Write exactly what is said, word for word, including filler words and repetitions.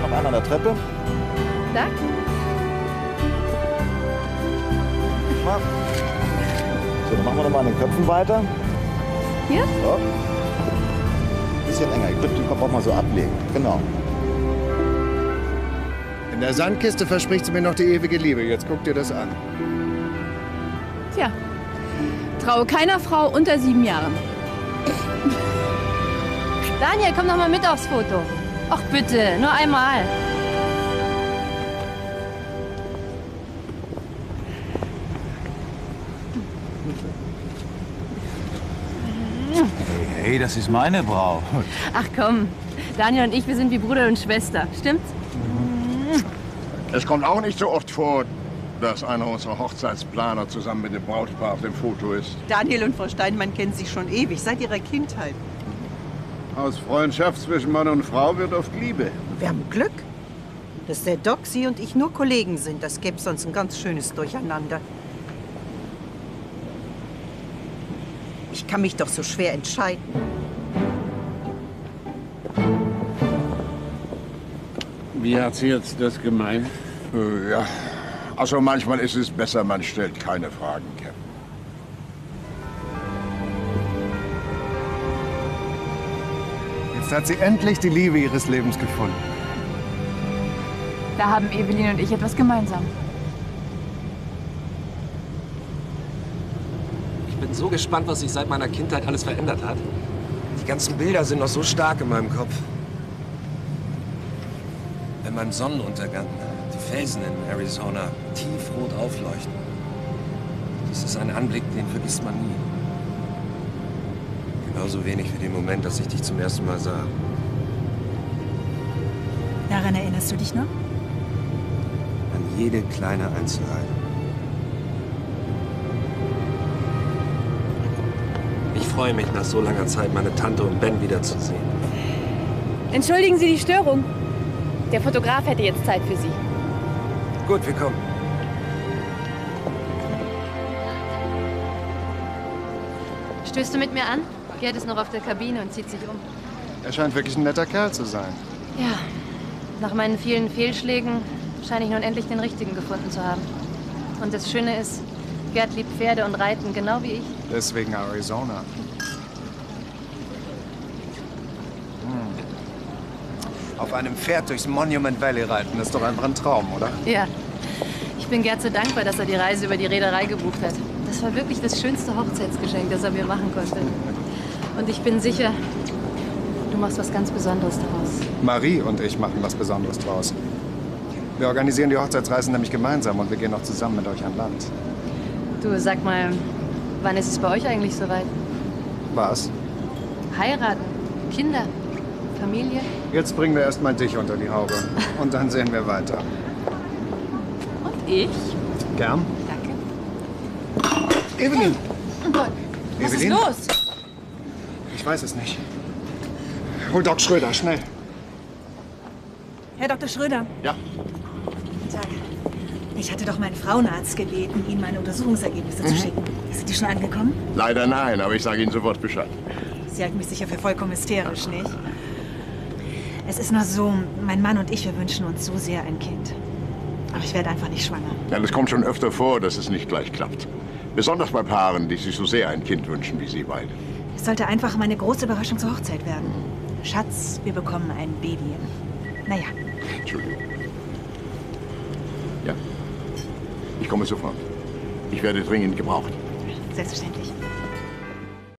noch einen an der Treppe. Da? So, dann machen wir noch mal an den Köpfen weiter. Hier? So. Ein bisschen enger. Ich würde den Kopf auch mal so ablegen. Genau. In der Sandkiste verspricht sie mir noch die ewige Liebe. Jetzt guck dir das an. Tja. Traue keiner Frau unter sieben Jahren. Daniel, komm doch mal mit aufs Foto. Ach bitte, nur einmal. Hey, hey, das ist meine Braut. Ach komm, Daniel und ich, wir sind wie Bruder und Schwester. Stimmt's? Es kommt auch nicht so oft vor, dass einer unserer Hochzeitsplaner zusammen mit dem Brautpaar auf dem Foto ist. Daniel und Frau Steinmann kennen sich schon ewig, seit ihrer Kindheit. Aus Freundschaft zwischen Mann und Frau wird oft Liebe. Wir haben Glück, dass der Doc, Sie und ich nur Kollegen sind. Das gäbe sonst ein ganz schönes Durcheinander. Ich kann mich doch so schwer entscheiden. Wie hat sie jetzt das gemeint? Äh, ja, also manchmal ist es besser, man stellt keine Fragen, Captain. Jetzt hat sie endlich die Liebe ihres Lebens gefunden. Da haben Evelyn und ich etwas gemeinsam. Ich bin so gespannt, was sich seit meiner Kindheit alles verändert hat. Die ganzen Bilder sind noch so stark in meinem Kopf. Wenn beim Sonnenuntergang die Felsen in Arizona tiefrot aufleuchten. Das ist ein Anblick, den vergisst man nie. Genauso wenig wie den Moment, dass ich dich zum ersten Mal sah. Daran erinnerst du dich noch? An jede kleine Einzelheit. Ich freue mich, nach so langer Zeit meine Tante und Ben wiederzusehen. Entschuldigen Sie die Störung. Der Fotograf hätte jetzt Zeit für Sie. Gut, wir kommen. Stößt du mit mir an? Gerd ist noch auf der Kabine und zieht sich um. Er scheint wirklich ein netter Kerl zu sein. Ja, nach meinen vielen Fehlschlägen scheine ich nun endlich den richtigen gefunden zu haben. Und das Schöne ist, Gerd liebt Pferde und Reiten, genau wie ich. Deswegen Arizona. Hm. Auf einem Pferd durchs Monument Valley reiten, das ist doch einfach ein Traum, oder? Ja, ich bin Gerd so dankbar, dass er die Reise über die Reederei gebucht hat. Das war wirklich das schönste Hochzeitsgeschenk, das er mir machen konnte. Und ich bin sicher, du machst was ganz Besonderes daraus. Marie und ich machen was Besonderes draus. Wir organisieren die Hochzeitsreisen nämlich gemeinsam und wir gehen noch zusammen mit euch an Land. Du, sag mal, wann ist es bei euch eigentlich soweit? Was? Heiraten, Kinder, Familie? Jetzt bringen wir erst mal dich unter die Haube. Und dann sehen wir weiter. Und ich? Gern. Danke. Evelyn! Oh Gott, was Evelyn? ist los? Ich weiß es nicht. Hol Doc Schröder, schnell. Herr Doktor Schröder. Ja. Guten Tag. Ich hatte doch meinen Frauenarzt gebeten, Ihnen meine Untersuchungsergebnisse Mhm. zu schicken. Sind die schon angekommen? Leider nein, aber ich sage Ihnen sofort Bescheid. Sie halten mich sicher für vollkommen hysterisch, nicht? Es ist nur so, mein Mann und ich, wir wünschen uns so sehr ein Kind. Aber ich werde einfach nicht schwanger. Ja, das kommt schon öfter vor, dass es nicht gleich klappt. Besonders bei Paaren, die sich so sehr ein Kind wünschen wie Sie beide. Es sollte einfach meine große Überraschung zur Hochzeit werden. Schatz, wir bekommen ein Baby. Naja. Entschuldigung. Ja. Ich komme sofort. Ich werde dringend gebraucht. Selbstverständlich.